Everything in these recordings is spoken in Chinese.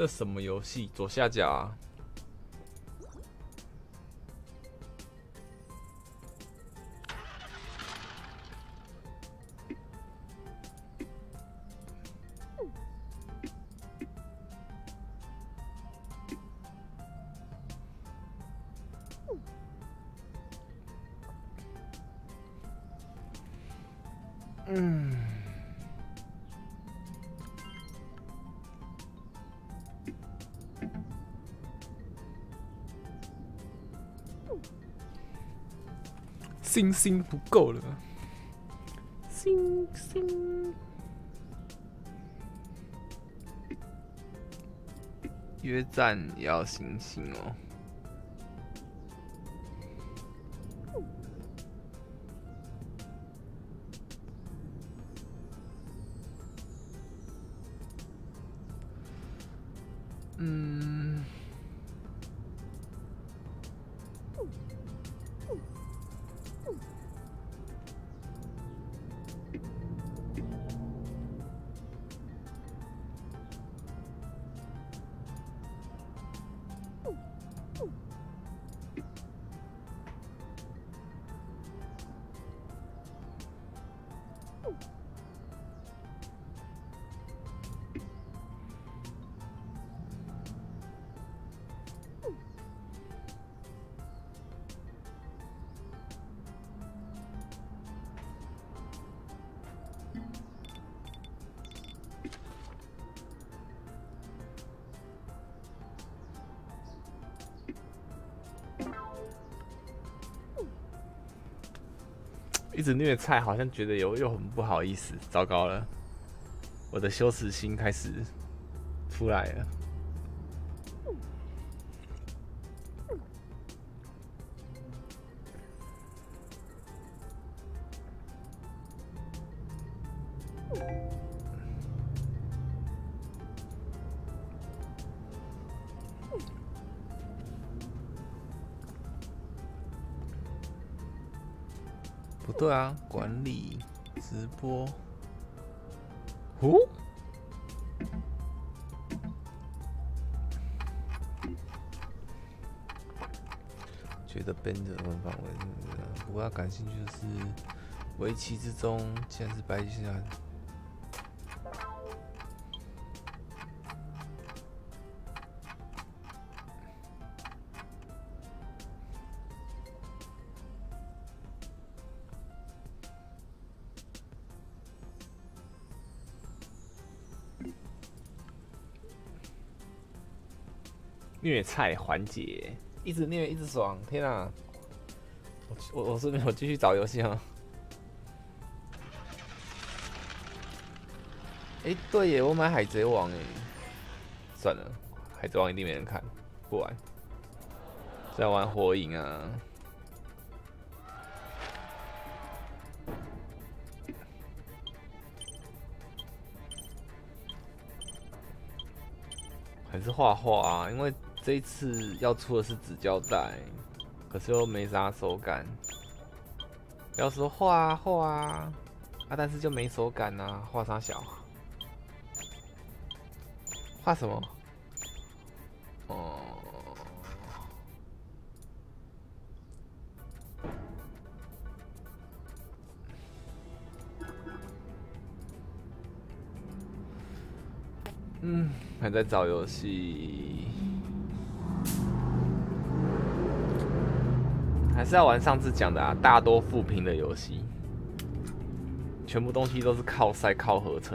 这什么游戏？左下角啊。星星不够了，星星。约战也要星星哦。一直虐菜，好像觉得又很不好意思，糟糕了，我的羞耻心开始出来了。不对啊，管理直播，哦，觉得 Ben 的文法不过他感兴趣的是围棋之中，既然是白棋下。虐菜环节，一直虐一直爽，天啊！我是没有继续找游戏啊。对耶，我买海贼王算了，海贼王一定没人看，不玩。在玩火影啊。还是画画啊，因为这一次要出的是纸胶带，可是又没啥手感。要说画啊画啊，但是就没手感啊，画啥小？画什么？哦，还在找游戏，还是要玩上次讲的啊，大多负评的游戏，全部东西都是靠塞靠合成。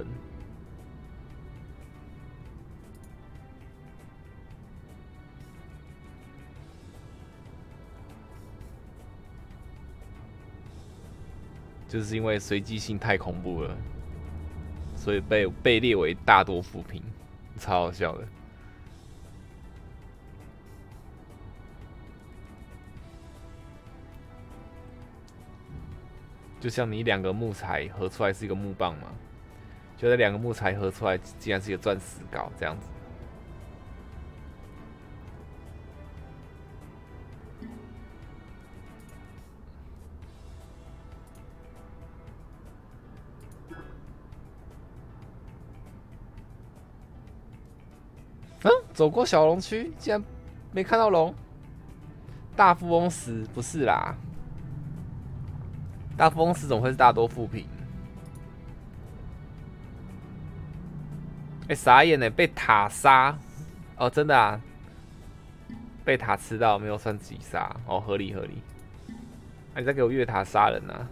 就是因为随机性太恐怖了，所以被列为大多负评，超好笑的。就像你两个木材合出来是一个木棒嘛，就那两个木材合出来竟然是一个钻石镐这样子。 嗯，走过小龙区，竟然没看到龙。大富翁10不是啦，大富翁10怎么会是大多副品？傻眼呢，被塔杀。哦，真的啊，被塔吃到没有算自己杀，哦，合理合理。你再给我越塔杀人啊！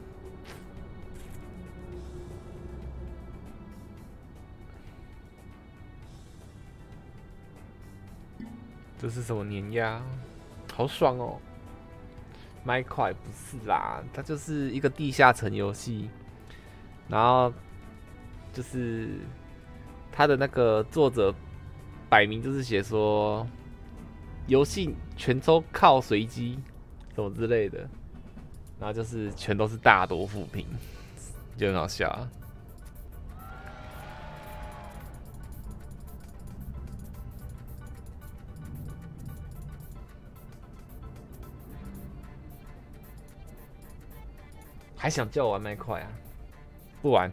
这是什么碾压？好爽哦！麦块不是啦，它就是一个地下城游戏，然后就是它的那个作者摆明就是写说，游戏全都靠随机，什么之类的，然后就是全都是大多负评，就很好笑啊。还想叫我玩麦块啊？不玩。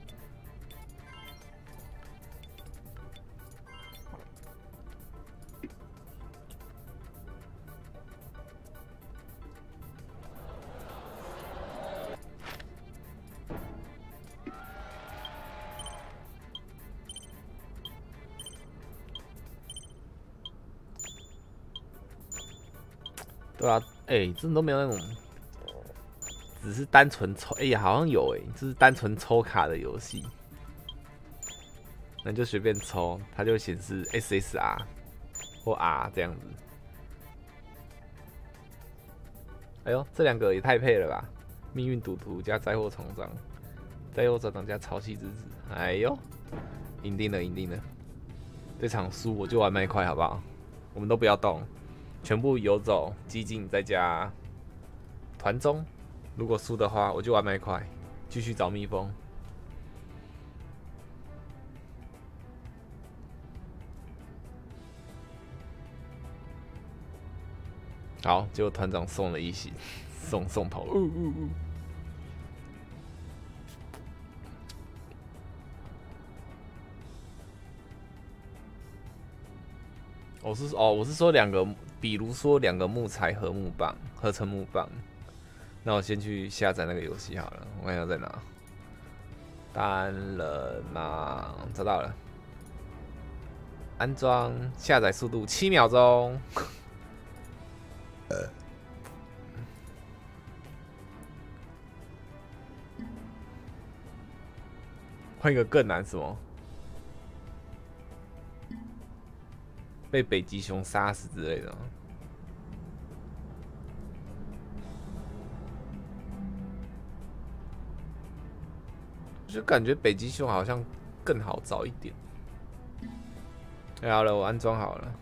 对啊，真的都没有那种，只是单纯抽，好像有就是单纯抽卡的游戏，那你就随便抽，它就会显示 SSR 或 R 这样子。哎呦，这两个也太配了吧！命运赌徒加灾祸重装，灾祸船长加潮汐之子，哎呦，赢定了，赢定了！这场输我就玩麦块好不好？我们都不要动。全部游走激进，再加团中。如果输的话，我就玩麦块，继续找蜜蜂。好，结果团长送了一喜，送头。我是说两个，比如说两个木材和木棒合成木棒。那我先去下载那个游戏好了，我看一下在哪。单人嘛，找到了。安装下载速度7秒钟。换一个更难什么？被北极熊杀死之类的吗？就感觉北极熊好像更好找一点。好了，我安装好了。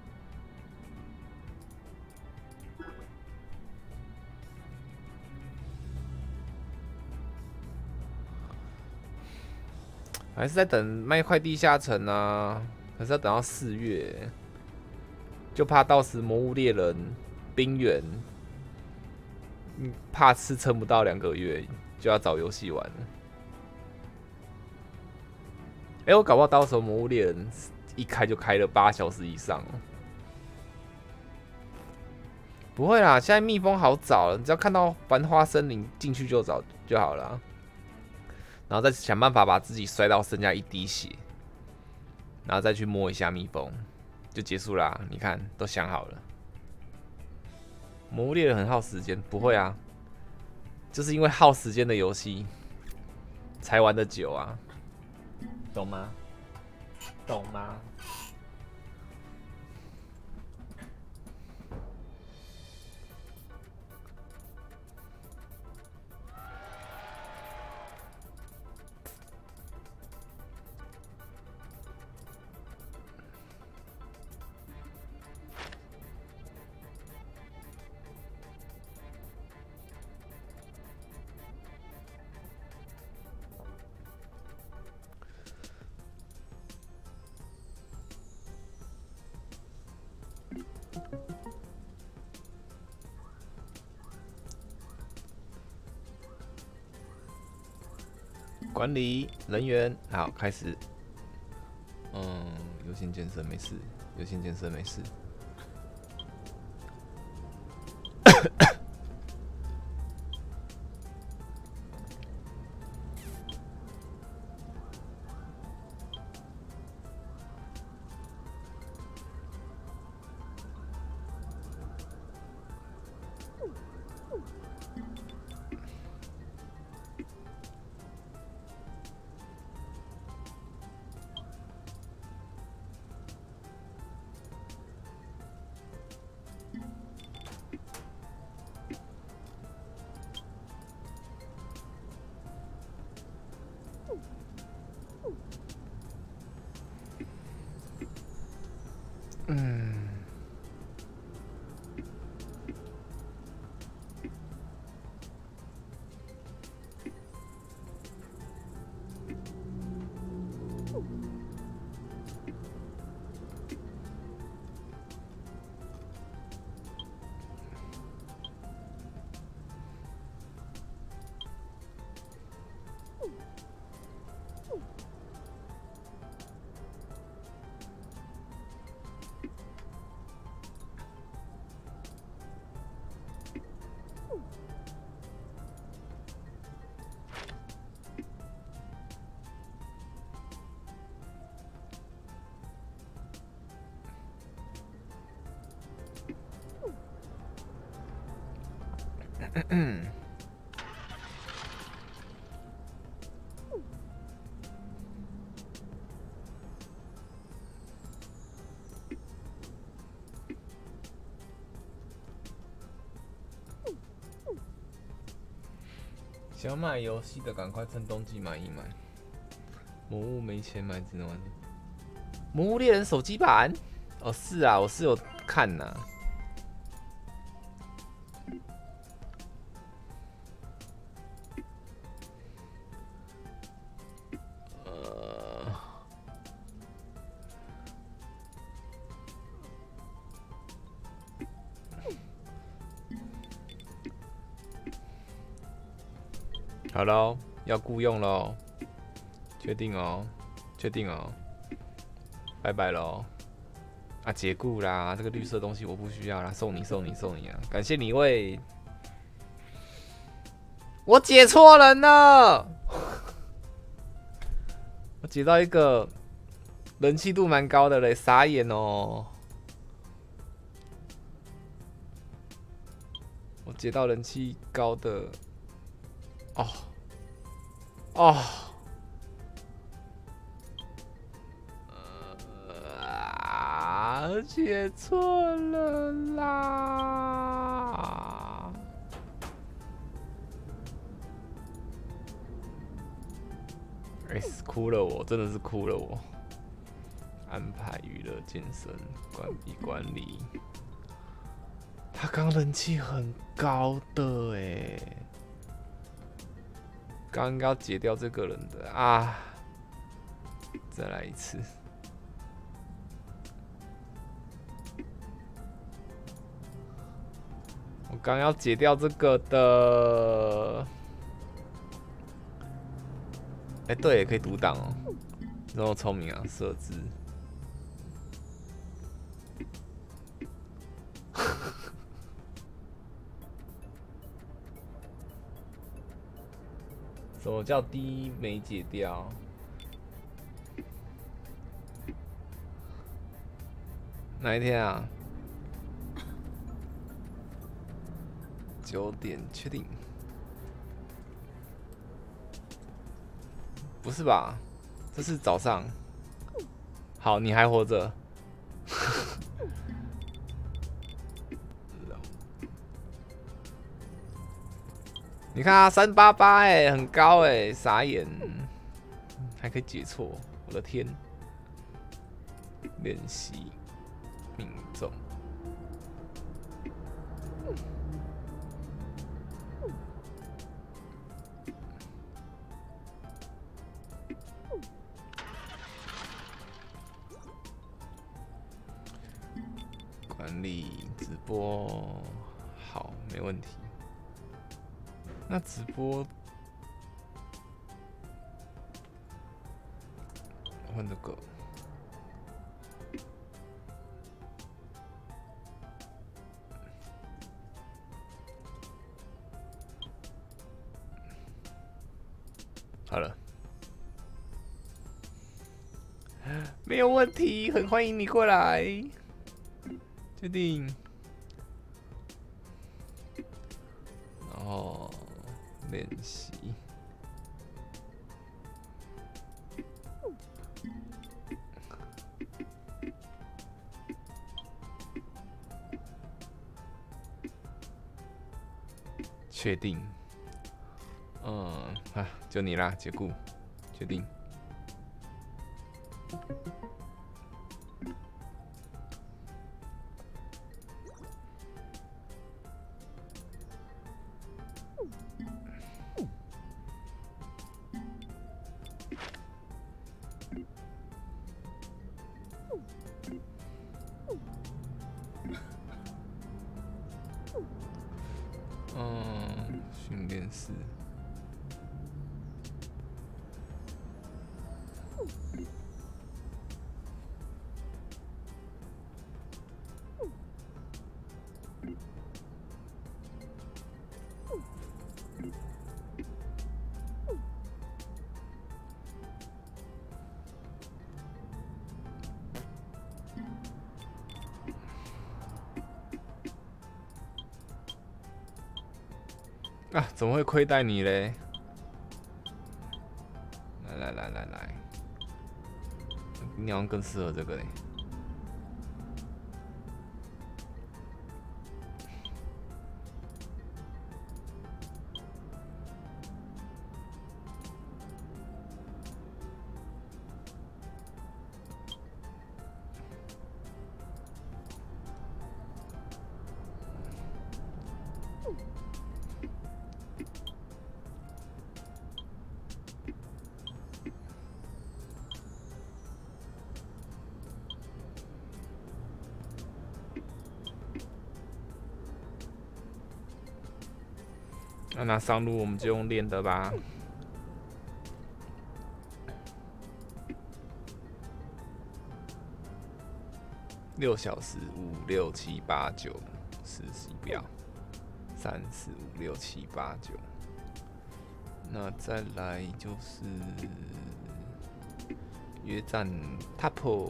还是在等麦块地下城啊？还是要等到4月？就怕到时魔物猎人、冰原，怕是撑不到2个月就要找游戏玩了。我搞不好到时候魔物猎人一开就开了8小时以上哦。不会啦，现在蜜蜂好找了，你只要看到繁花森林进去就找就好了，然后再想办法把自己摔到剩下1滴血，然后再去摸一下蜜蜂，就结束啦。你看，都想好了。魔物猎人很耗时间，不会啊，就是因为耗时间的游戏才玩得久啊，懂吗？懂吗？管理人员，好，开始。 有心健身没事，有心健身没事。想买游戏的赶快趁冬季买一买。魔物没钱买只能玩。魔物猎人手机版？哦，是啊，我是有看呐、啊。好喽，要雇佣喽，确定哦，确定哦，拜拜喽。啊，解雇啦，这个绿色东西我不需要啦，送你啊！感谢你喂，我解错人了，我解到一个人气度蛮高的嘞，傻眼哦！我解到人气高的，哦。解错了啦！哭了我，真的是哭了我。安排娱乐健身，关闭管理。他刚人气很高的哎，刚应该要解掉这个人的啊！再来一次。我刚要解掉这个的，对，也可以读档哦，那么聪明啊，设置。什么叫第一没解掉？哪一天啊？9点确定？不是吧？这是早上。好，你还活着。你看啊，388哎，很高哎，傻眼，还可以解错，我的天！练习命中。管理直播好，没问题。那直播换这个没有问题，很欢迎你过来。确定。然后练习。确定。就你啦，解雇。确定。训练室。啊，怎么会亏待你嘞？来，你好像更适合这个嘞。那上路我们就用练的吧。6小时5、6、7、8、9，实习表3、4、5、6、7、8、9。那再来就是约战 top。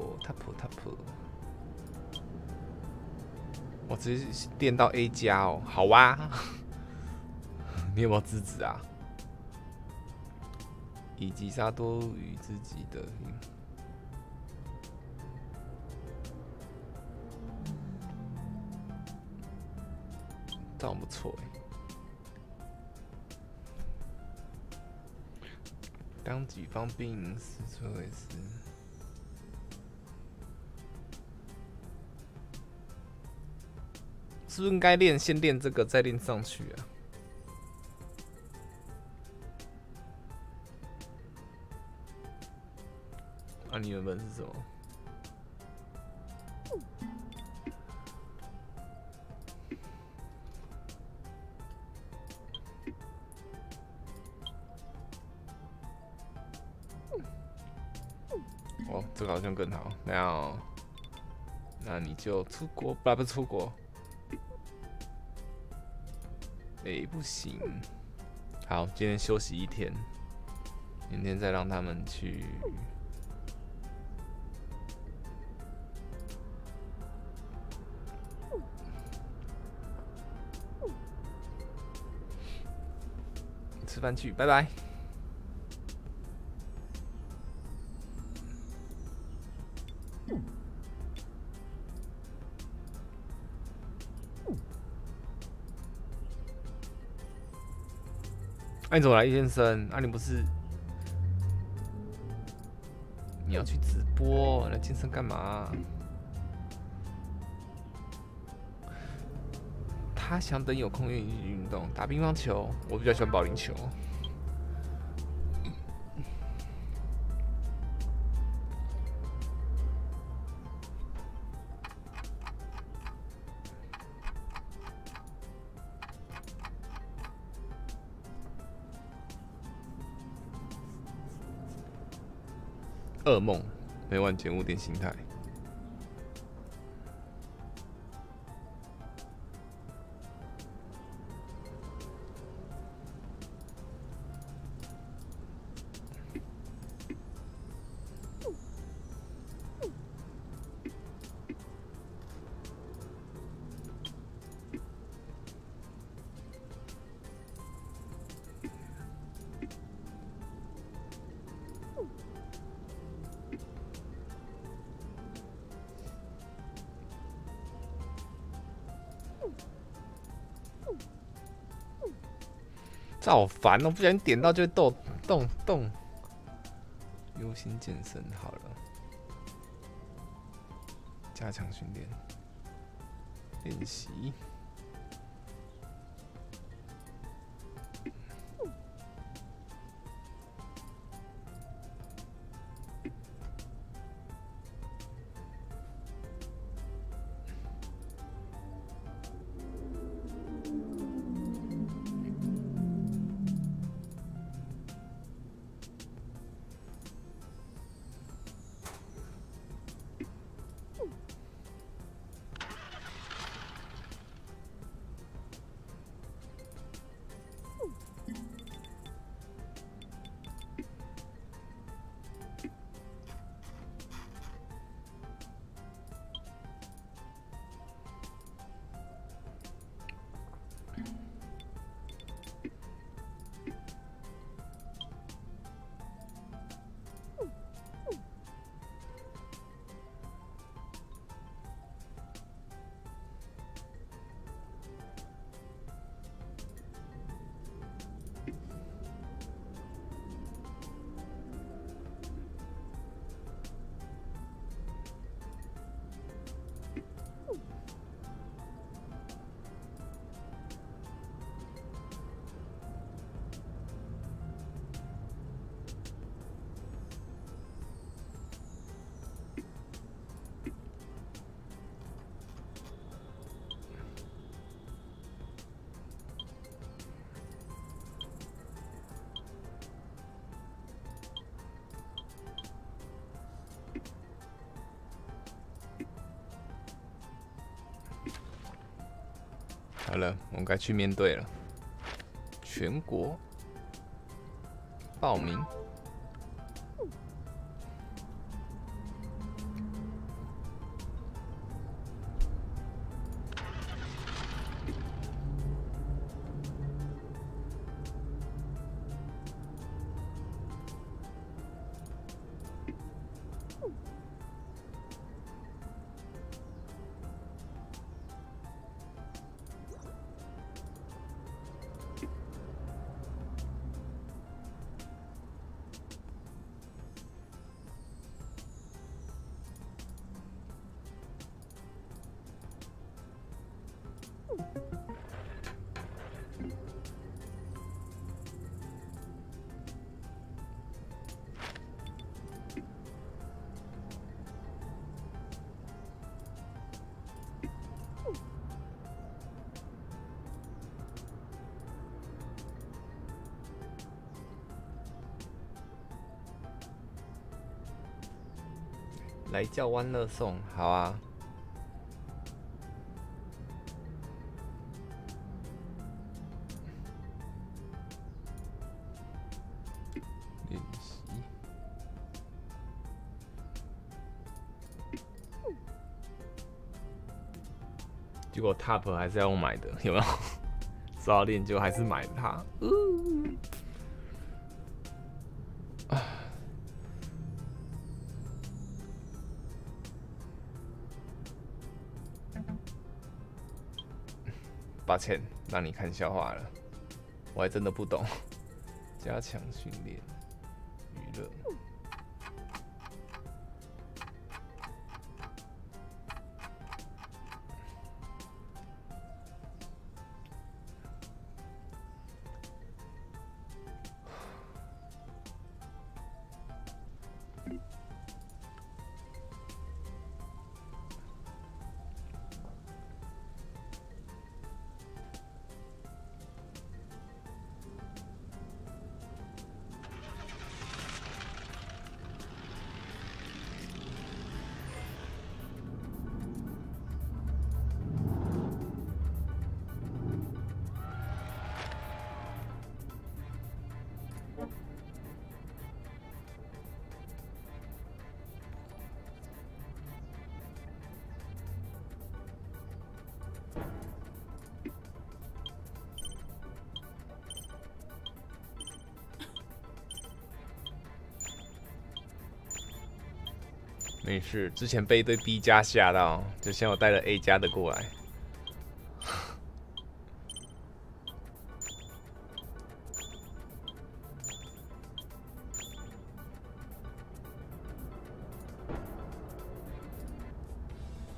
我直接练到 A 加哦，好啊。你有没有资质啊？以及杀多于自己的，这样不错哎。当己方并试车为师，是不是应该先练这个，再练上去啊？你原本是什么？哦，这个好像更好。那你就出国，不出国。不行。好，今天休息1天，明天再让他们去。吃饭去，拜拜。你怎么来健身？你不是你要去直播来健身干嘛？他想等有空愿意运动，打乒乓球。我比较喜欢保龄球。噩梦，每晚减5点心态。 这好烦哦！不小心点到就会动。优先健身好了，加强训练练习。好了，我们该去面对了。全国报名。来叫欢乐颂，好啊。练习。结果 Top 还是要用买的，有没有？说到练就还是买它。抱歉，让你看笑话了，我还真的不懂。加强训练，娱乐。没事，之前被一堆 B 加吓到，就像我带了 A 加的过来。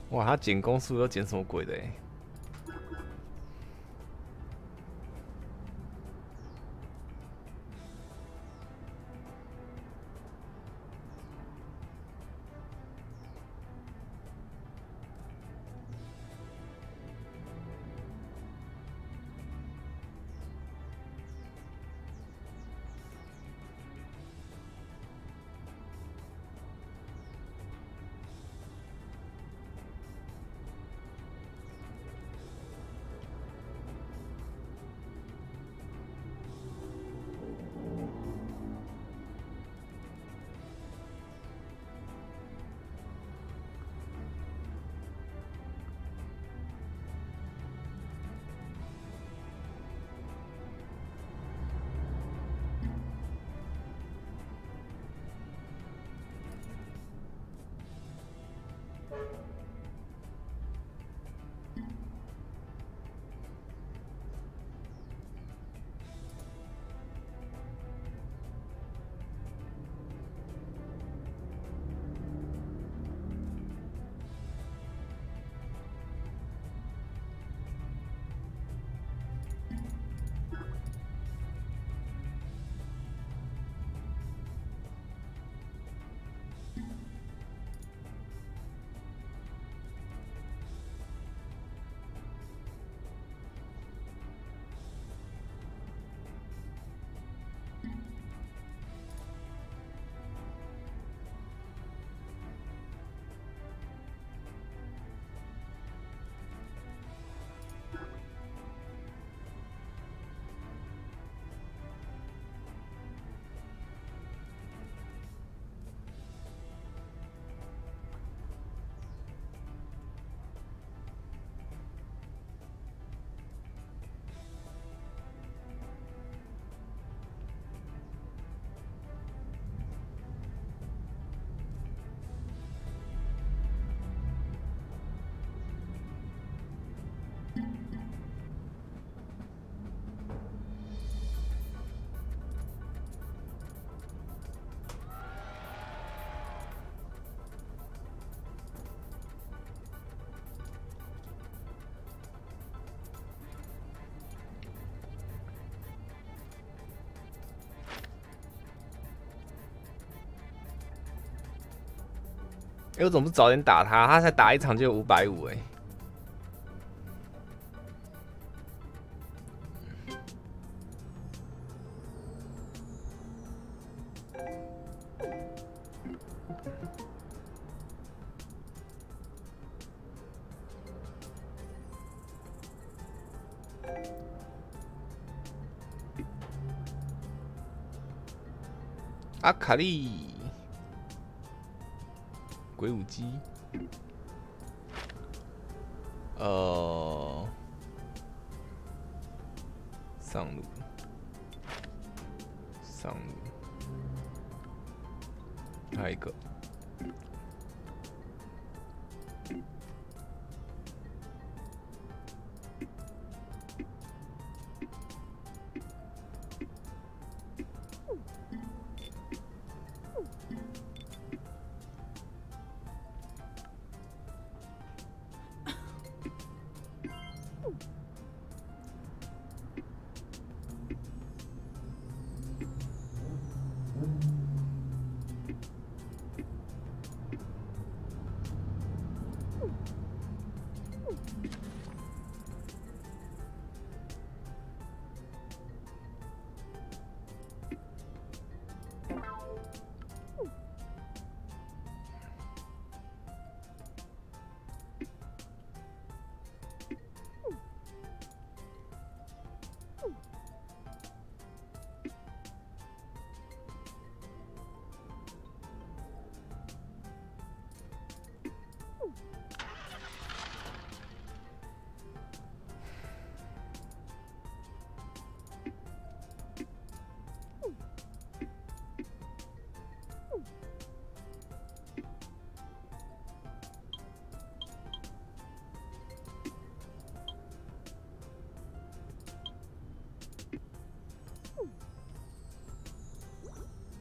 哇，他减攻速又减什么鬼的欸？哎，我怎么不早点打他？他才打一场就有550哎。阿卡丽，鬼舞姬，上路，上路，还有一个。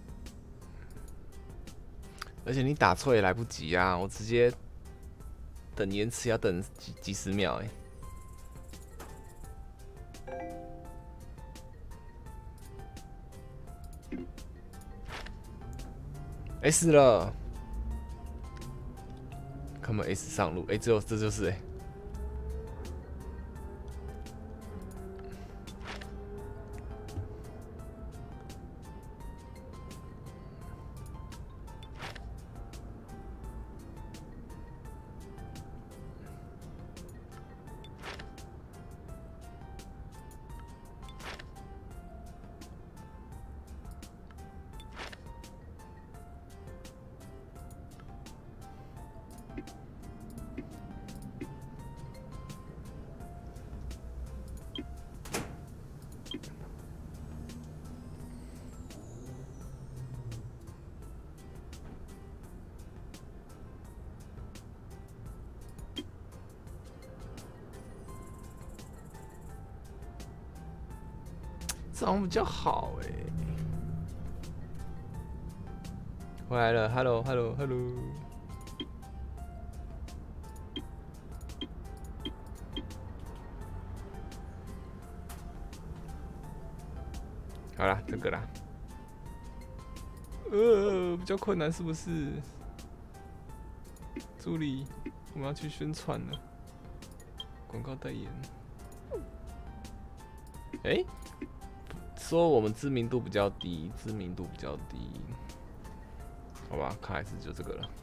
而且你打错也来不及啊！我直接等延迟要等几十秒S 了，看我们 S 上路，这就是这样比较好回来了 ，Hello。好啦，这个啦。比较困难是不是？助理，我们要去宣传了，广告代言。说我们知名度比较低，好吧，看来是就这个了。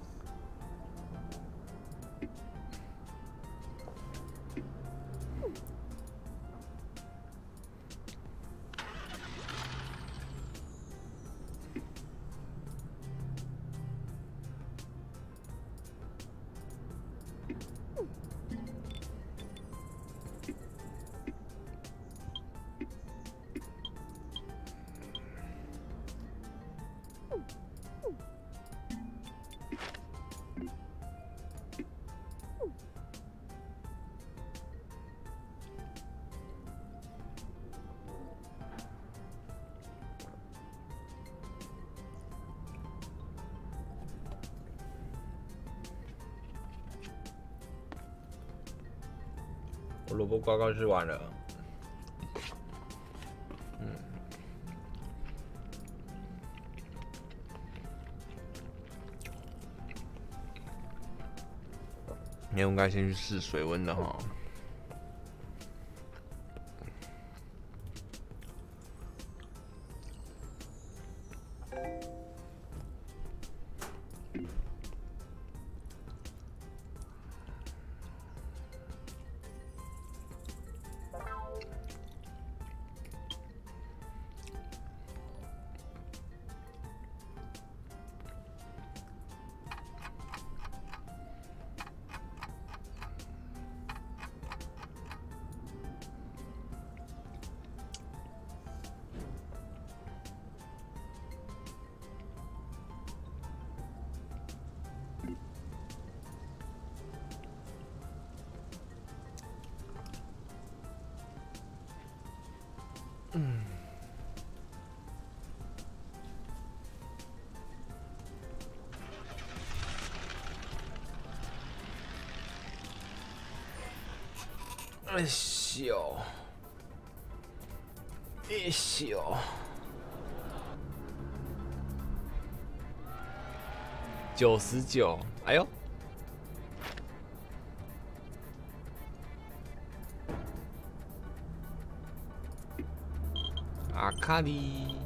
我萝卜糕糕吃完了。你应该先去试水温的哈。99，哎呦！阿卡里。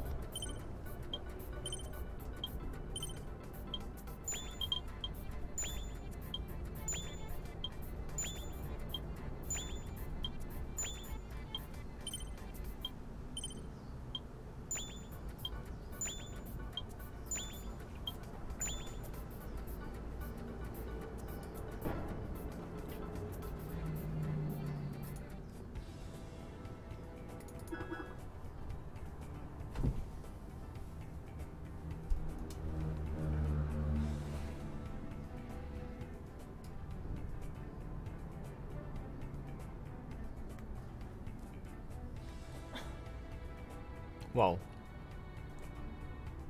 哇哦！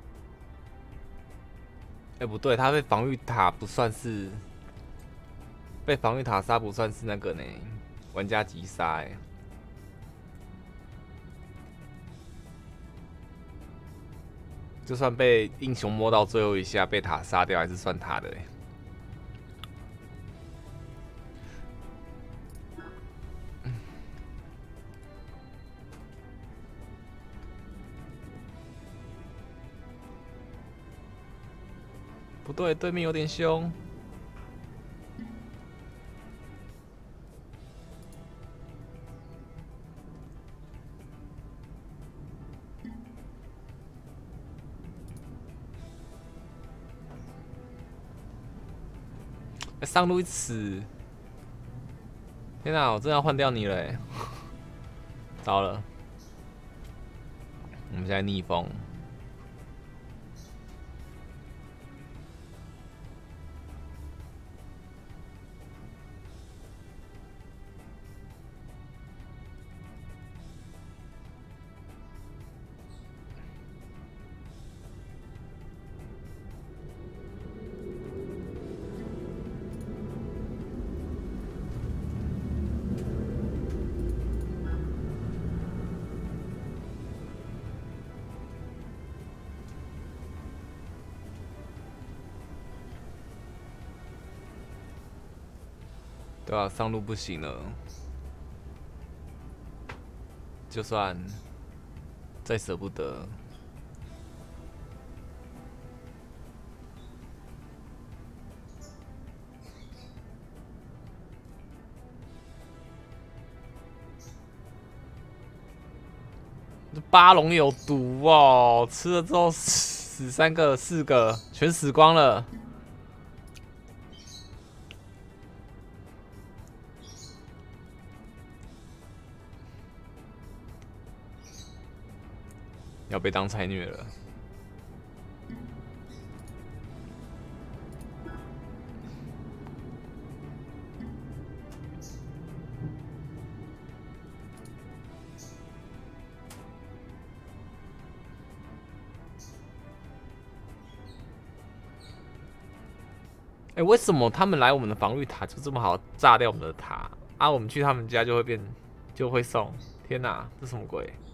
不对，他被防御塔不算是被防御塔杀不算是那个呢，玩家击杀哎。就算被英雄摸到最后一下被塔杀掉，还是算他的哎。不对，对面有点凶。上路一死！天哪，我真的要换掉你了欸！糟了，我们现在逆风。对啊，上路不行了，就算再舍不得，这巴龙有毒哦，吃了之后死3个、4个，全死光了。要被当菜虐了。哎，为什么他们来我们的防御塔就这么好炸掉我们的塔啊？我们去他们家就会送？天哪，这什么鬼？